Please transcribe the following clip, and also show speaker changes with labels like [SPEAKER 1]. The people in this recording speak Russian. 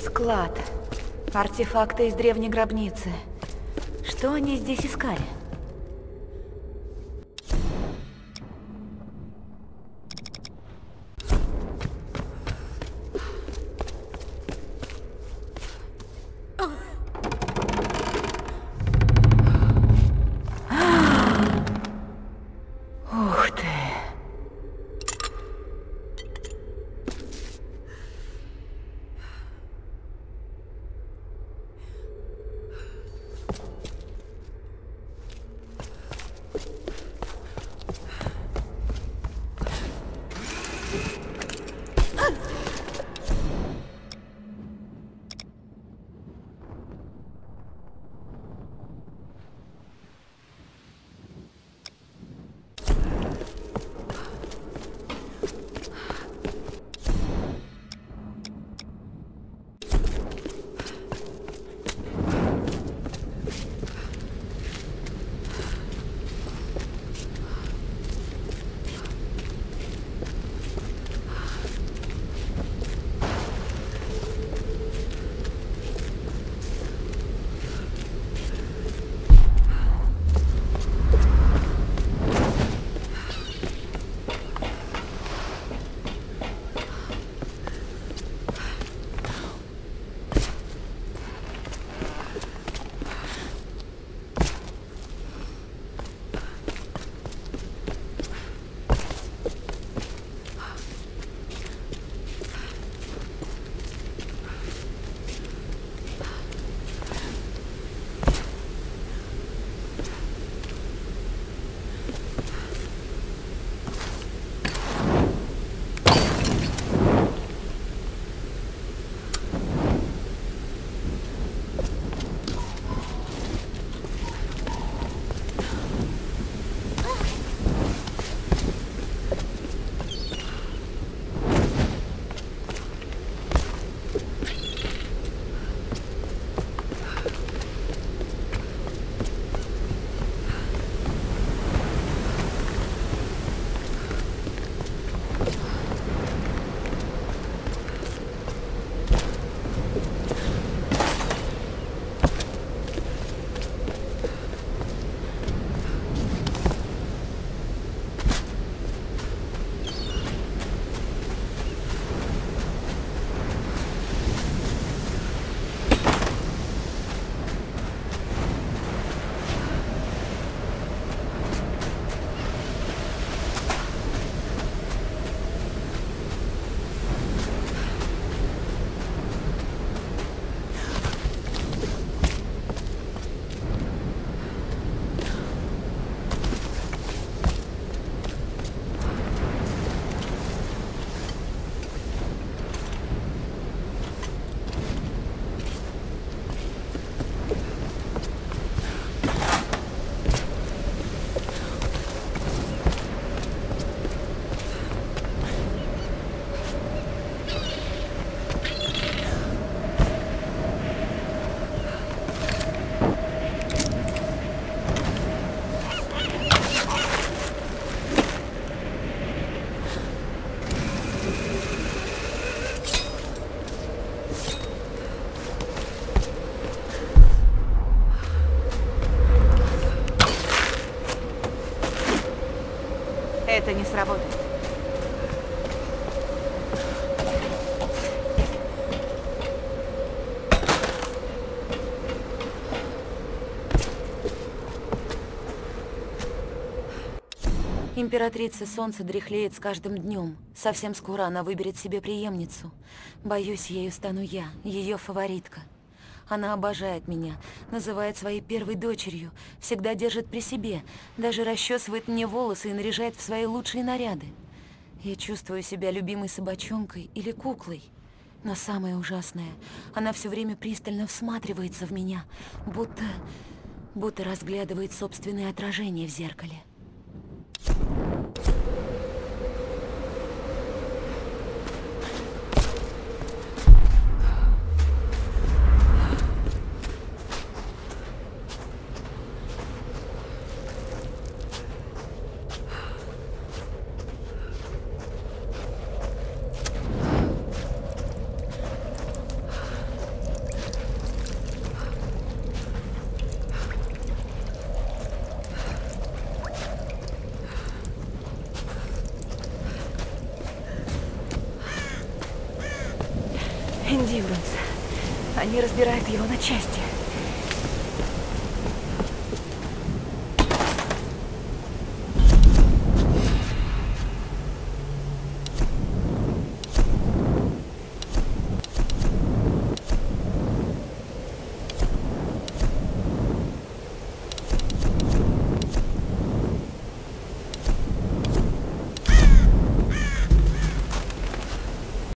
[SPEAKER 1] Склад. Артефакты из древней гробницы. Что они здесь искали? Ух ты! Это не сработает. Императрица Солнца дряхлеет с каждым днем. Совсем скоро она выберет себе преемницу. Боюсь, ею стану я, ее фаворитка. Она обожает меня, называет своей первой дочерью, всегда держит при себе, даже расчесывает мне волосы и наряжает в свои лучшие наряды. Я чувствую себя любимой собачонкой или куклой. Но самое ужасное, она все время пристально всматривается в меня, будто разглядывает собственное отражение в зеркале.
[SPEAKER 2] Дилбранс. Они разбирают его на части.